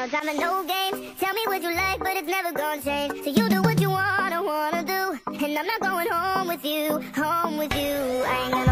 no time and no games. Tell me what you like, but it's never gonna change. So you do what you wanna do, and I'm not going home with you, home with you. I ain't gonna